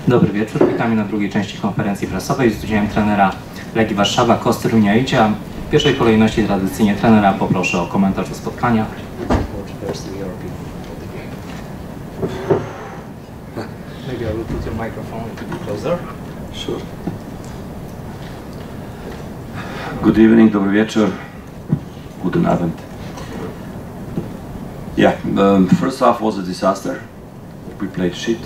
Dobry wieczór, witamy na drugiej części konferencji prasowej z udziałem trenera Legii Warszawa Kosty Runiaicia. W pierwszej kolejności tradycyjnie trenera poproszę o komentarz do spotkania. Maybe I will put your microphone a bit closer. Sure. Good evening, dobry wieczór. Guten Abend. Yeah, first half was a disaster. We played shit.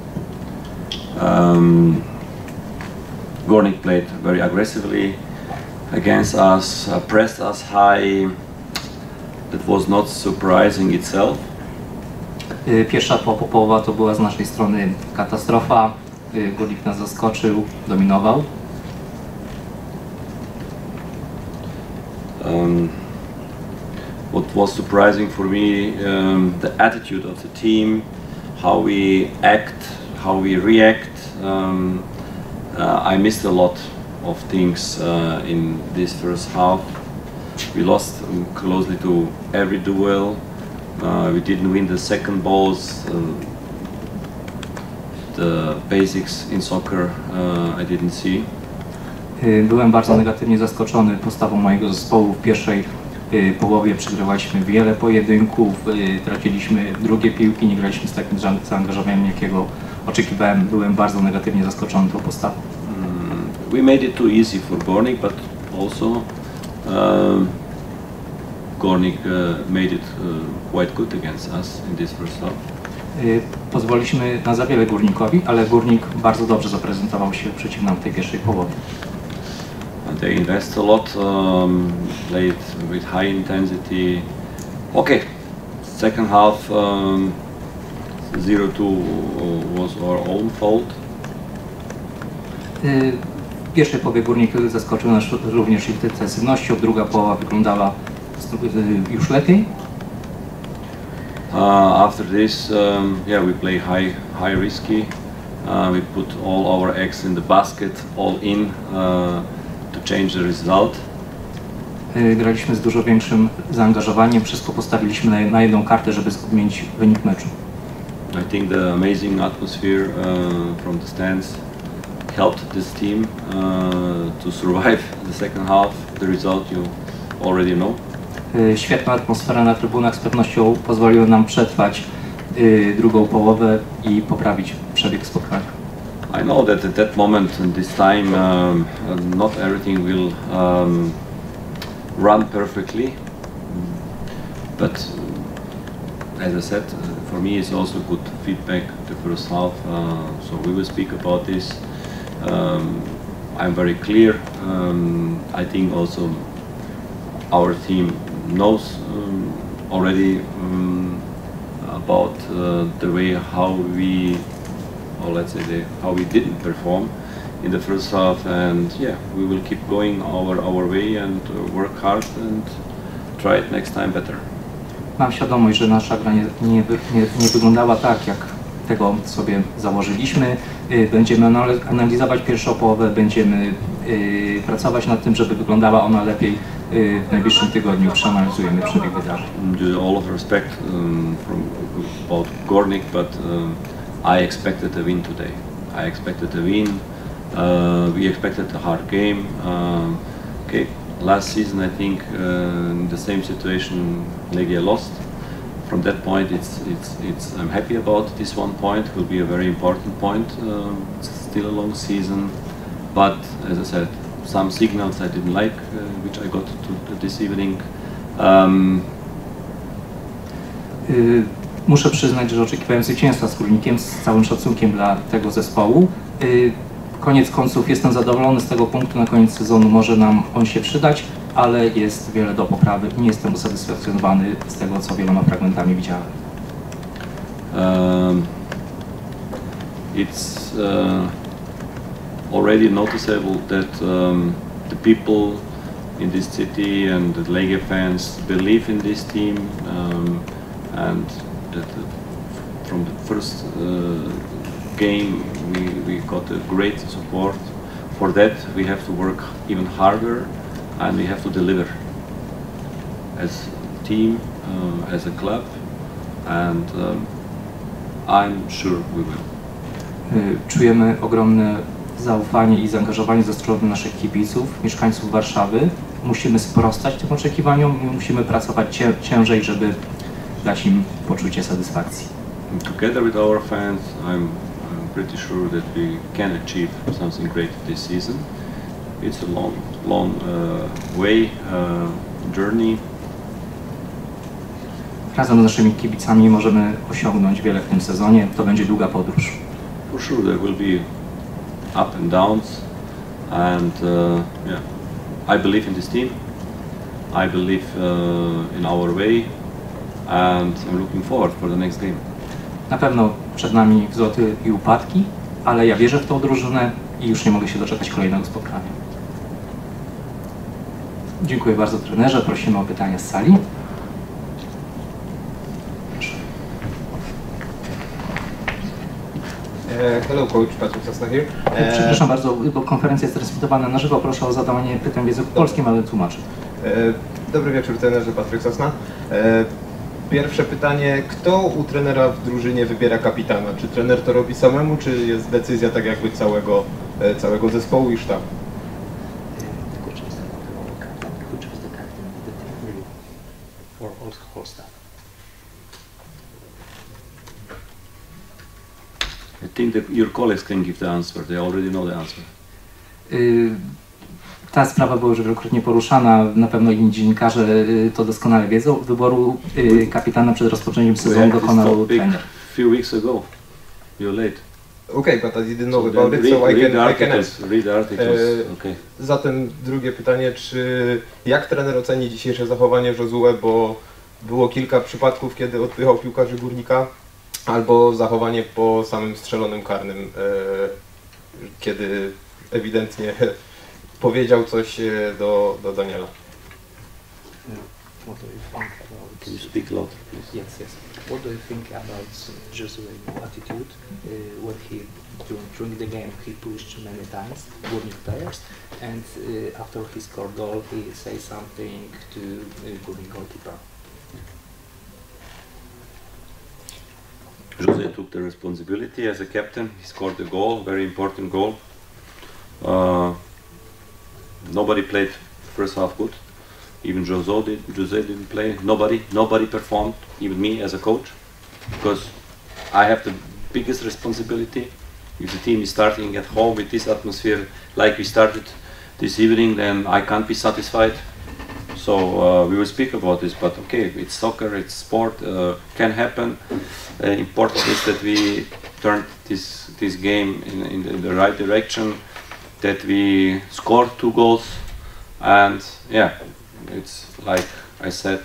Gornik played very aggressively against us, pressed us high. That was not surprising itself. Pierwsza połowa to była z naszej strony katastrofa. Gornik nas zaskoczył, dominował. What was surprising for me, the attitude of the team, how we act, how we react. I missed a lot of things in this first half. We lost closely to every duel. We didn't win the second balls. The basics in soccer I didn't see. Byłem bardzo negatywnie zaskoczony postawą mojego zespołu. W pierwszej połowie przegrywaliśmy wiele pojedynków, traciliśmy drugie piłki, nie graliśmy z takim zaangażowaniem, jakiego oczekiwałem. Byłem bardzo negatywnie zaskoczony tą postawą. We made it too easy for Gornik, but also Gornik made it quite good against us in this first half. Pozwoliliśmy na za wiele Górnikowi, ale Górnik bardzo dobrze zaprezentował się przeciw nam w tej pierwszej połowie. They invest a lot, played with high intensity. Okay, second half 0-2 was our own fault. W pierwszej połowie Górnik zaskoczył nas również intensywnością, druga połowa wyglądała już lepiej. After this, yeah, we play high risky. We put all our eggs in the basket, all in. To change the result. Graliśmy z dużo większym zaangażowaniem, wszystko postawiliśmy na jedną kartę, żeby zmienić wynik meczu. I think the amazing atmosphere from the stands helped this team to survive the second half. The result you already know. Świetna atmosfera na trybunach z pewnością pozwoliła nam przetrwać drugą połowę i poprawić przebieg spotkania. I know that at that moment in this time not everything will run perfectly, but as I said, for me it's also good feedback the first half, so we will speak about this. I'm very clear. I think also our team knows already about the way how we, or let's say how we didn't perform in the first half, and yeah, we will keep going our way and work hard and try it next time better. Mam świadomość, że nasza gra nie wyglądała tak, jak tego sobie założyliśmy. Będziemy analizować pierwszą połowę, będziemy pracować nad tym, żeby wyglądała ona lepiej. W najbliższym tygodniu przeanalizujemy przebieg wydarzeń. All of respect about Gornik, but I expected a win today. I expected a win. We expected a hard game. Okay, last season I think in the same situation Legia lost. From that point, I'm happy about this 1 point. It will be a very important point. It's still a long season, but as I said, some signals I didn't like, which I got to this evening. Muszę przyznać, że oczekiwałem zwycięstwa z Górnikiem, z całym szacunkiem dla tego zespołu. Koniec końców jestem zadowolony z tego punktu, na koniec sezonu może nam on się przydać, ale jest wiele do poprawy i nie jestem usatysfakcjonowany z tego, co wieloma fragmentami widziałem. It's already noticeable that the people in this city and the Legia fans believe in this team, and that from the first game we got a great support. For that we have to work even harder and we have to deliver as a team, as a club, and I'm sure we will. Czujemy ogromne zaufanie i zaangażowanie ze strony naszych kibiców, mieszkańców Warszawy. Musimy sprostać tym oczekiwaniom i musimy pracować ciężej, żeby dać im poczucie satysfakcji. Together with our fans, I'm pretty sure that we can achieve something great this season. It's a long way, journey. Razem z naszymi kibicami możemy osiągnąć wiele w tym sezonie. To będzie długa podróż. For sure there will be up and downs, and yeah, I believe in this team. I believe in our way, and I'm looking forward for the next game. Na pewno przed nami wzloty i upadki, ale ja wierzę w tą drużynę i już nie mogę się doczekać kolejnego spotkania. Dziękuję bardzo trenerze. Prosimy o pytania z sali. Hello coach, Patryk Sosna here. Przepraszam bardzo, bo konferencja jest transmitowana na żywo. Proszę o zadawanie pytań w języku polskim, ale tłumaczę. Dobry wieczór trenerze, Patryk Sosna. Pierwsze pytanie, kto u trenera w drużynie wybiera kapitana? Czy trener to robi samemu, czy jest decyzja tak jakby całego zespołu i sztabu? I think that your colleagues can give the answer. They already know the answer. Ta sprawa była już wielokrotnie poruszana, na pewno inni dziennikarze to doskonale wiedzą. Wyboru kapitana przed rozpoczęciem sezonu dokonał trener. Few weeks ago. You're late. Okay, but I didn't know about it, so I can ask. Read the articles. Okay. Zatem drugie pytanie, jak trener oceni dzisiejsze zachowanie Josue, bo było kilka przypadków, kiedy odpychał piłkarzy Górnika, albo zachowanie po samym strzelonym karnym, kiedy ewidentnie powiedział coś do Daniela. What do you think about? Can you speak louder, please? Yes. What do you think about Josue's attitude when he during the game he pushed many times Górnik players, and after he scored goal he say something to Górnik goalkeeper? Jose took the responsibility as a captain. He scored a goal, very important goal. Nobody played first half good. Even Jose didn't play. Nobody performed. Even me as a coach, because I have the biggest responsibility. If the team is starting at home with this atmosphere, like we started this evening, then I can't be satisfied. So we will speak about this. But okay, it's soccer, it's sport. Can happen. Important is that we turned this game in the right direction. That we scored 2 goals, and yeah, it's like I said,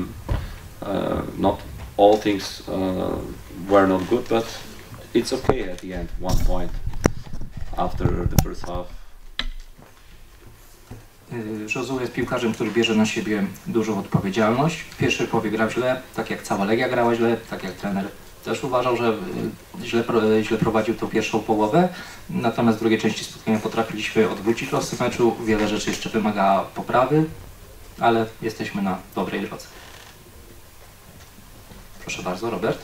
not all things were not good, but it's okay at the end. 1 point after the first half. Josue jest piłkarzem, który bierze na siebie dużą odpowiedzialność. W pierwszej połowie grał źle, tak jak cała Legia grała źle, tak jak trener też uważał, że źle prowadził tą pierwszą połowę. Natomiast w drugiej części spotkania potrafiliśmy odwrócić losy meczu. Wiele rzeczy jeszcze wymaga poprawy, ale jesteśmy na dobrej drodze. Proszę bardzo, Robert.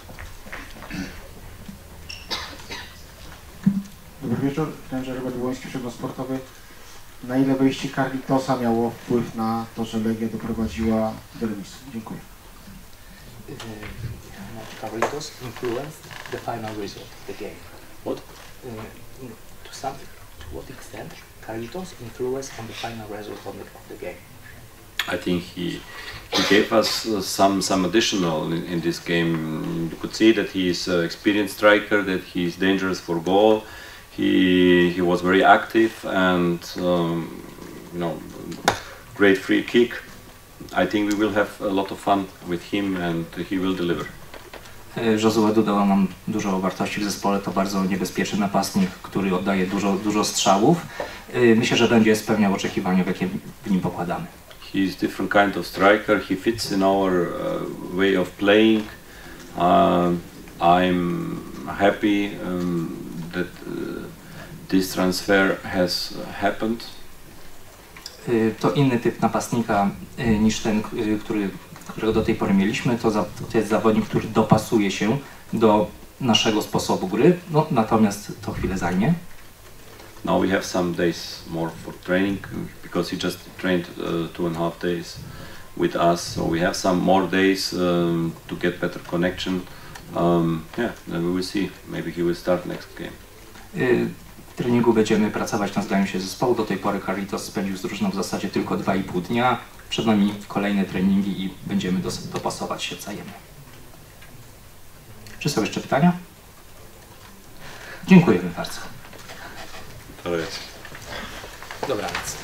Dobry wieczór, trenerze Robert Błoński, Przegląd Sportowy. Na ile wejście Carlitosa miało wpływ na to, że Legia doprowadziła do remisu? Dziękuję. Carlitos influenced the final result of the game. What? To what extent Carlitos influenced on the final result of the game? I think he gave us some additional in this game. You could see that he is an experienced striker, that he is dangerous for goal. He was very active and great free kick. I think we will have a lot of fun with him and he will deliver. Josue dodał nam dużo wartości w zespole, to bardzo niebezpieczny napastnik, który oddaje dużo strzałów. Myślę, że będzie spełniał oczekiwania, jakie w nim pokładamy. He is different kind of striker. He fits in our way of playing. I'm happy that this transfer has happened. To inny typ napastnika niż ten, którego do tej pory mieliśmy. To jest zawodnik, który dopasuje się do naszego sposobu gry, no, natomiast to chwilę zajmie. Now we have some days more for training because he just trained 2.5 days with us, so we have some more days to get better connection. Yeah, then we will see. Maybe he will start next game. W treningu będziemy pracować nad zdaniem się zespołu. Do tej pory Carlitos spędził z drużyną w zasadzie tylko 2,5 dnia. Przed nami kolejne treningi i będziemy dopasować się wzajemnie. Czy są jeszcze pytania? Dziękujemy bardzo. To jest. Dobranoc.